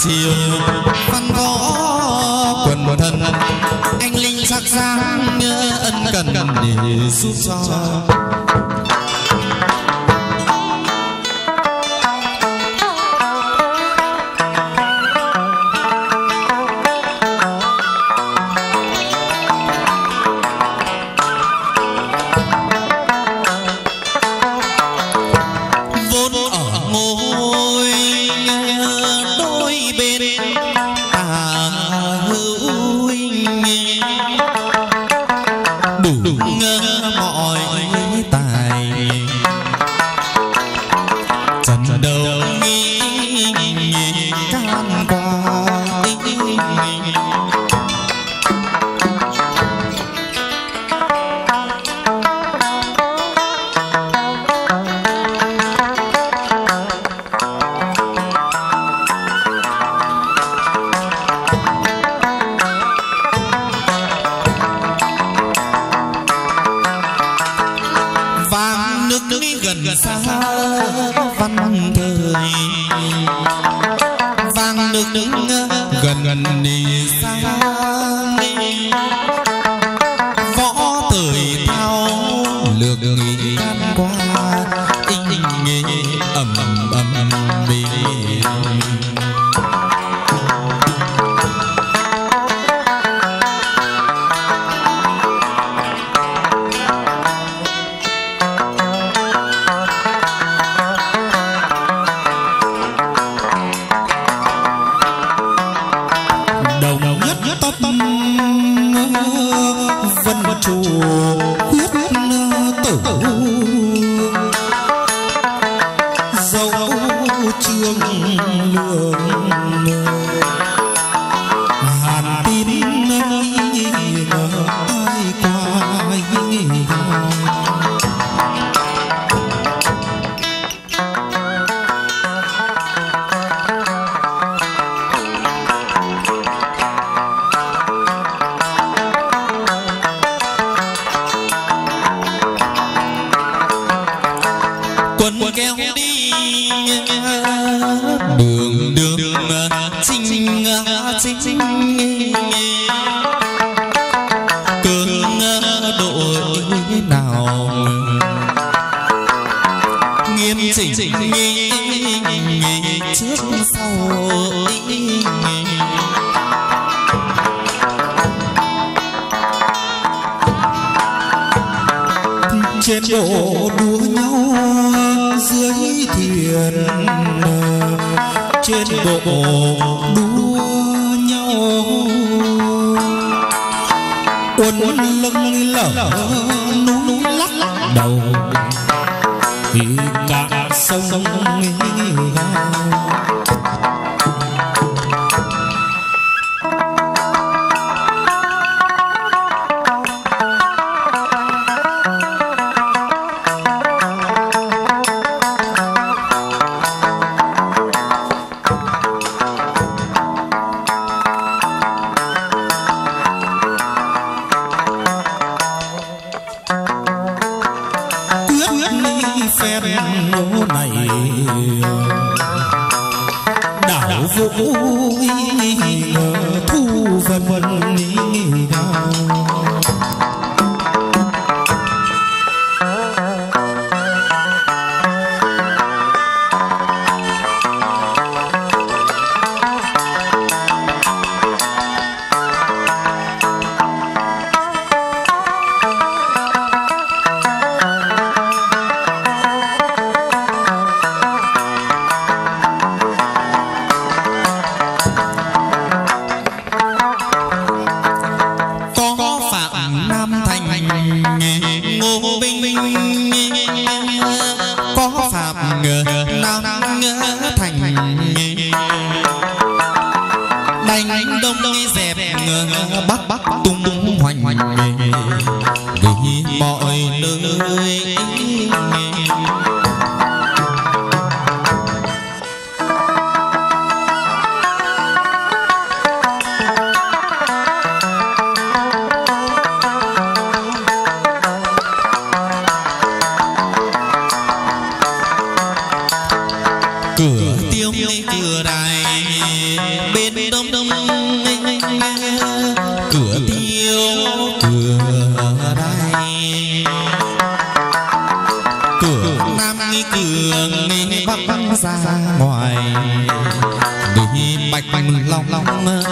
chiều văn võ quần thân anh linh sắc dáng ân cần để giúp cho trên bộ đua nhau dưới thuyền, trên bộ đua nhau uốn lưng lở núi lắc đầu thì cả sông cửa tiêu cửa đài bên đông đông cửa tiêu cửa đai cửa nam cửa bắc ra ngoài đi bạch long long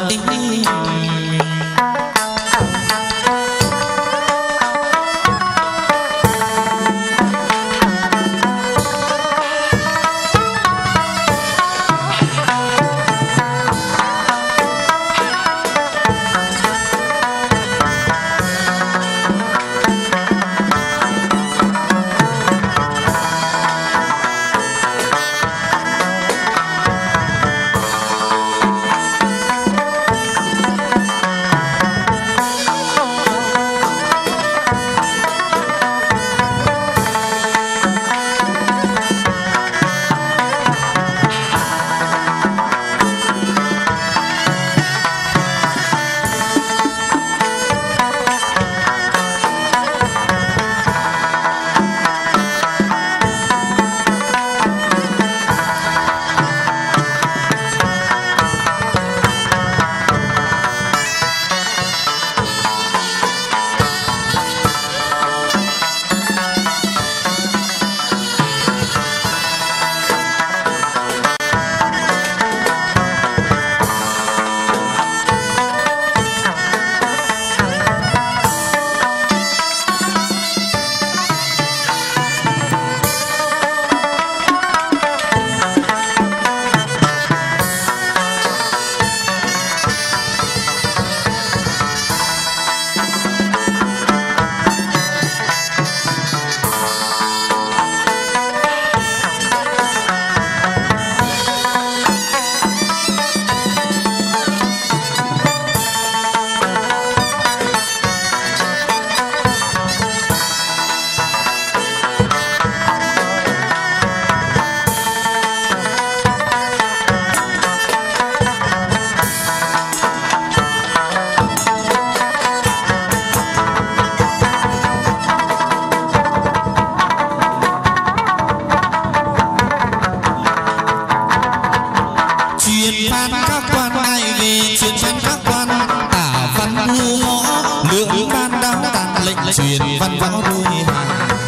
truyền văn võ đôi hàng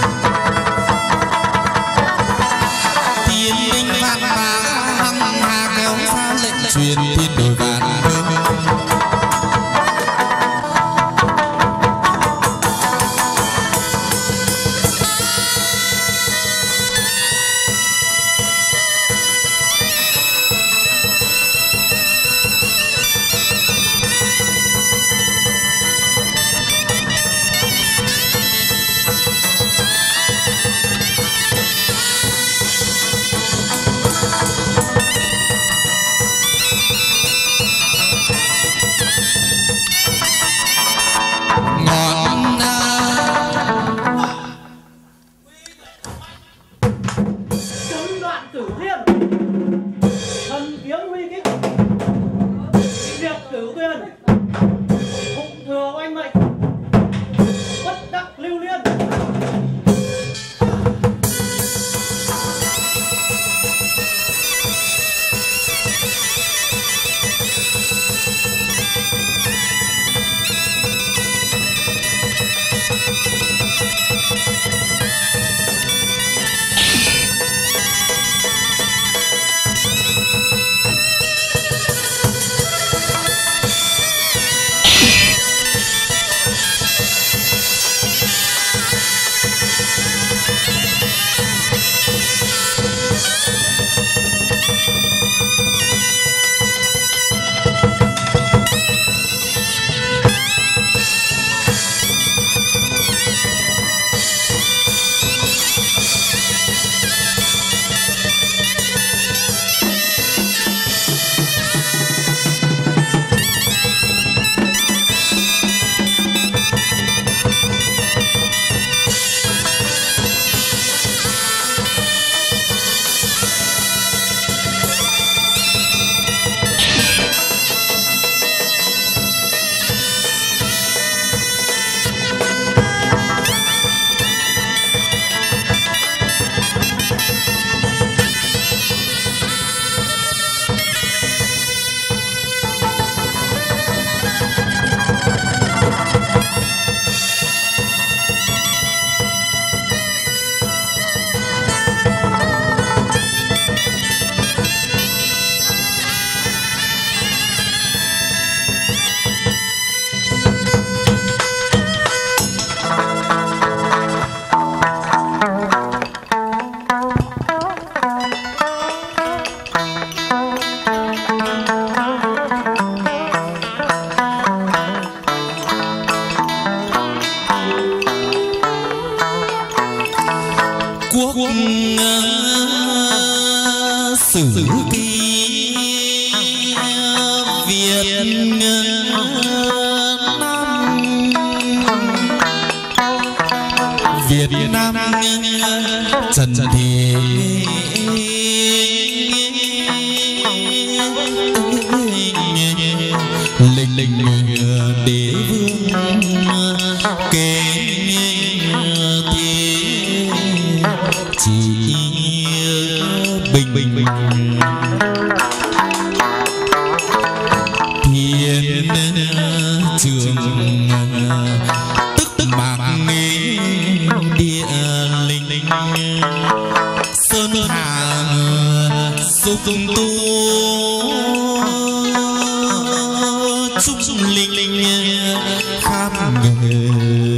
thiên binh văn mã hăng hà kéo xa lệnh truyền thiên đồi vạn sử ký Việt Nam trần thì linh đế vương kế thì chỉ bình thiên trường tức mạng địa linh sơn hà xúc tu chúc linh khắp người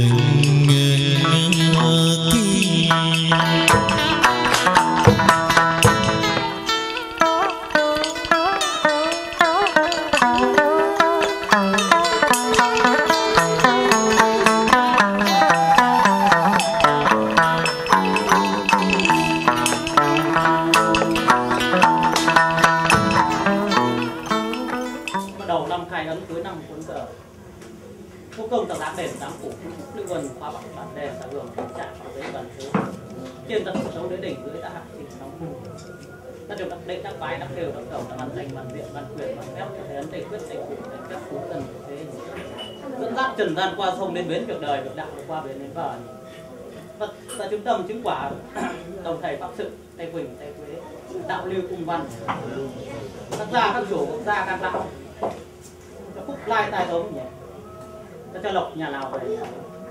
trên tận sống đến đỉnh dưới đã thì nóng bùng ta được đặc định đặc bái đặc đều đặc đầu văn danh văn viện văn quyền văn phép cho thấy ấn tây quyết tây phủ tây phép phú tần thế dẫn dắt trần gian qua sông đến bến việc đời việc đạo qua bến đến bờ ta trung tâm chứng quả đồng thầy pháp sự tây quỳnh tây quế đạo lưu cung văn các gia các chủ các gia các đạo các phúc lai tài tống nhỉ ta cho lộc nhà nào vậy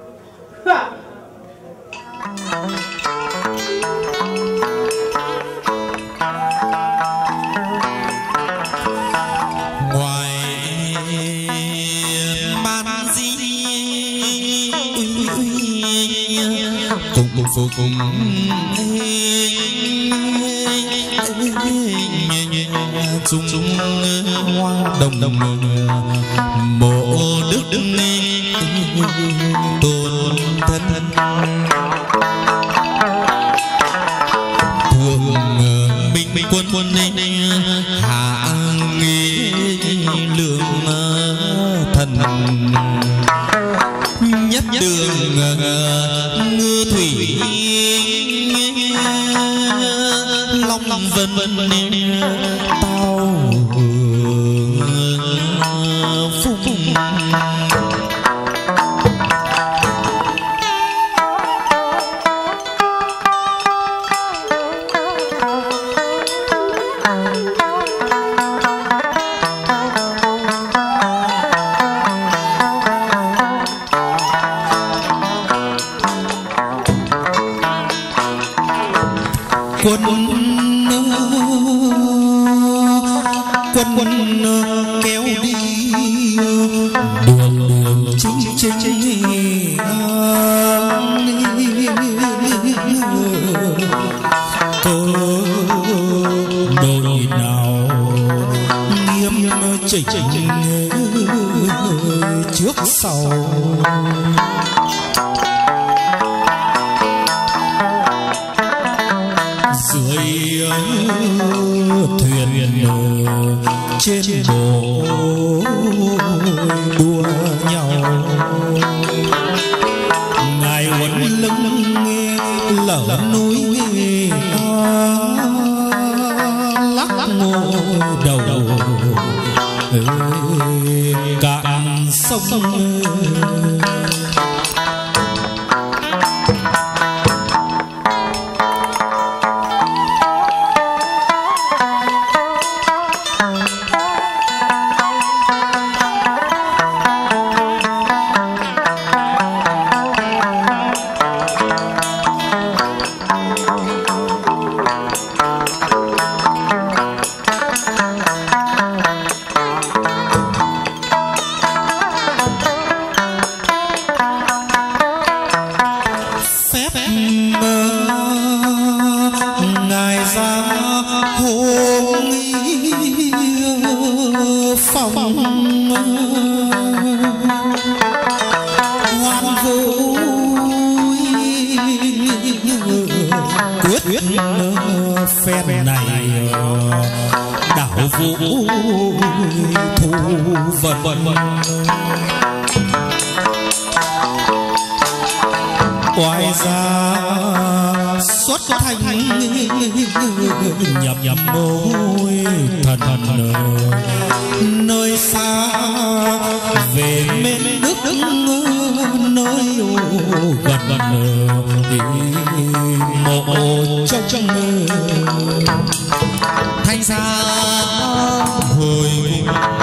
ngoài ban di cùng chúng hoa đồng mộ đức tôn thân thường minh quân hạ nghi lượng thần nhất đường ngư thủy long vân tao phúc quân kéo đi đường chính cơ đôi nào nghiêm chỉnh trước sau dưới thuyền trên bộ đua nhau ngài huấn lưng lở núi lắc ngôi đầu cạn sông phen này này đảo vũ thu vân oai ra xuất thành nhập môi thần nơi xa về bên đức nơi gần mộ trong mơ thanh xa hồi